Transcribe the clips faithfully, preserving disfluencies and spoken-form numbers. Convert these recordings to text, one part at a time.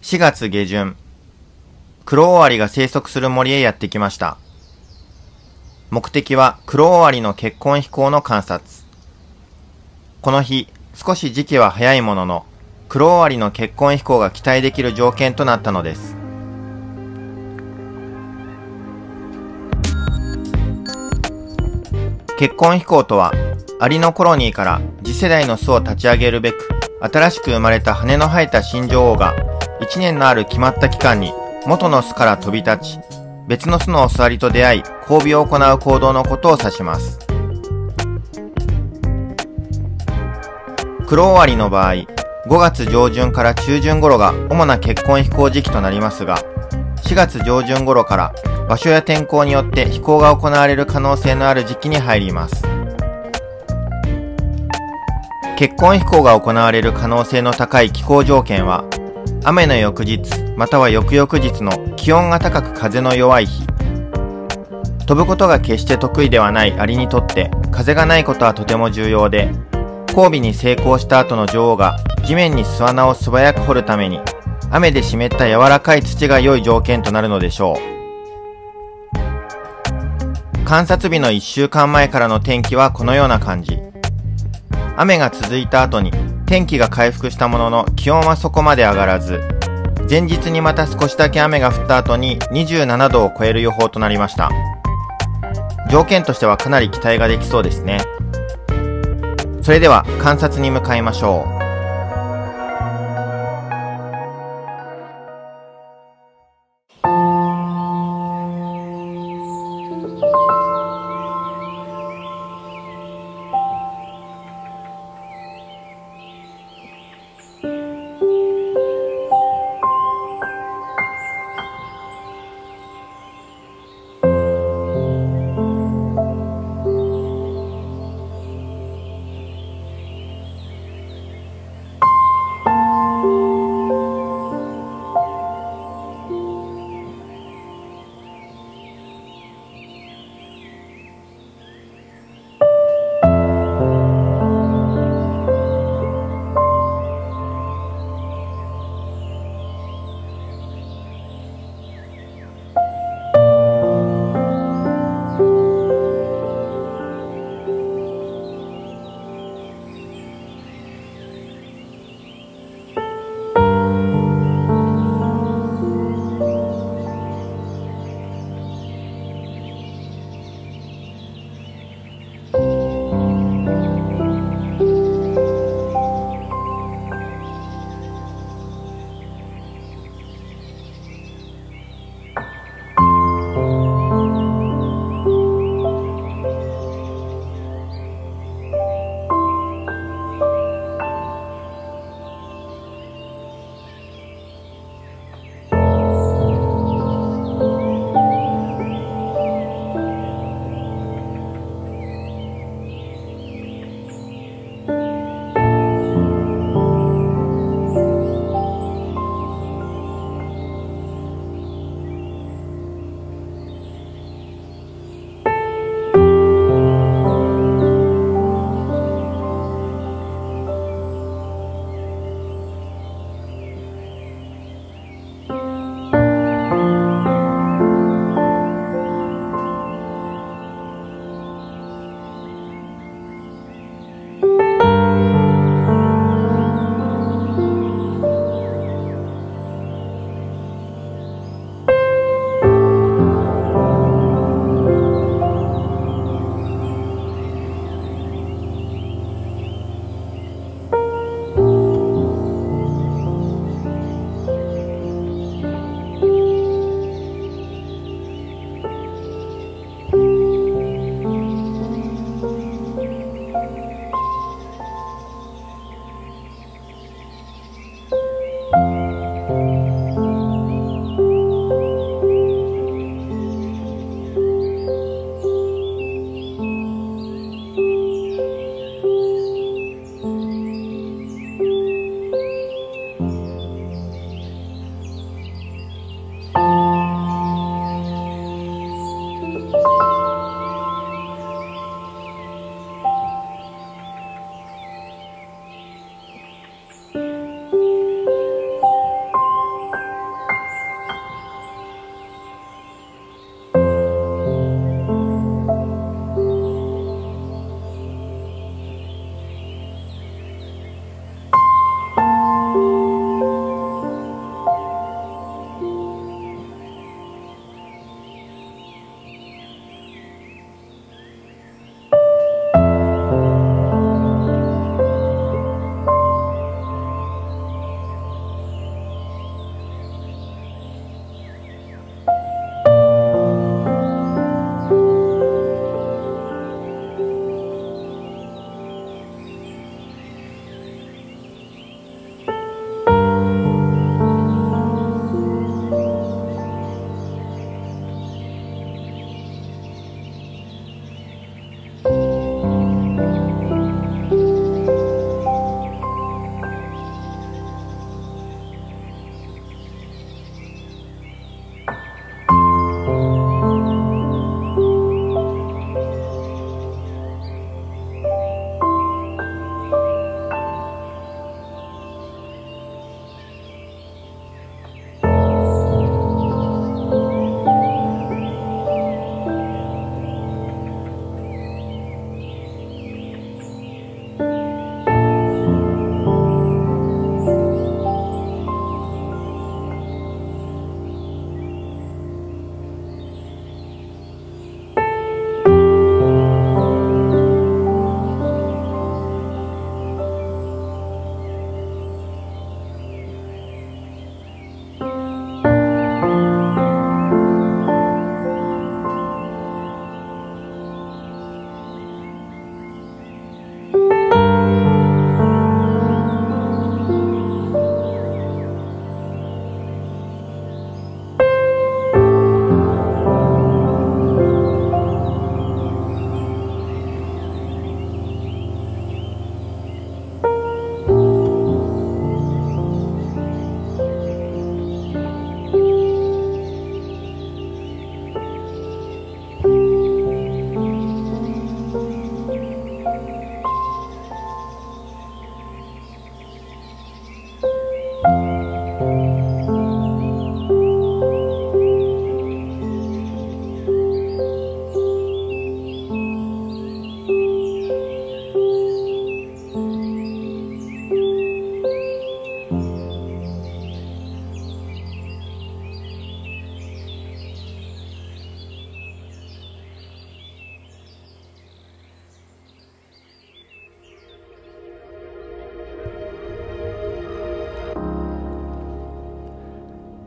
しがつげじゅん、クロオオアリが生息する森へやってきました。目的はクロオオアリの結婚飛行の観察。この日、少し時期は早いものの、クロオオアリの結婚飛行が期待できる条件となったのです。結婚飛行とは、アリのコロニーから次世代の巣を立ち上げるべく、新しく生まれた羽の生えた新女王が、いちねんのある決まった期間に元の巣から飛び立ち、別の巣のオスアリと出会い、交尾を行う行動のことを指します。クロオオアリの場合、ごがつじょうじゅんから中旬頃が主な結婚飛行時期となりますが、しがつ上旬頃から場所や天候によって飛行が行われる可能性のある時期に入ります。結婚飛行が行われる可能性の高い気候条件は、雨の翌日または翌々日の気温が高く風の弱い日。飛ぶことが決して得意ではないアリにとって風がないことはとても重要で、交尾に成功した後の女王が地面に巣穴を素早く掘るために、雨で湿った柔らかい土が良い条件となるのでしょう。観察日のいっしゅうかんまえからの天気はこのような感じ。雨が続いた後に天気が回復したものの気温はそこまで上がらず、前日にまた少しだけ雨が降った後ににじゅうななどを超える予報となりました。条件としてはかなり期待ができそうですね。それでは観察に向かいましょう。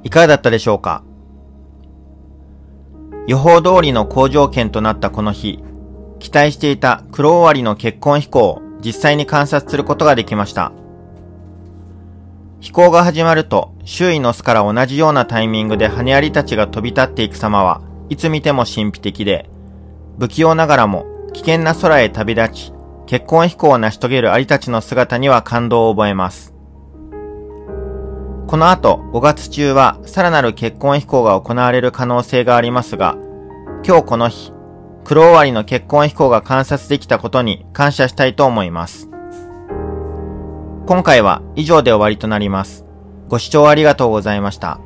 いかがだったでしょうか。予報通りの好条件となったこの日、期待していたクロオワリの結婚飛行を実際に観察することができました。飛行が始まると周囲の巣から同じようなタイミングで羽アリたちが飛び立っていく様はいつ見ても神秘的で、不器用ながらも危険な空へ旅立ち、結婚飛行を成し遂げるアリたちの姿には感動を覚えます。この後ごがつ中はさらなる結婚飛行が行われる可能性がありますが、今日この日、クロオワリの結婚飛行が観察できたことに感謝したいと思います。今回は以上で終わりとなります。ご視聴ありがとうございました。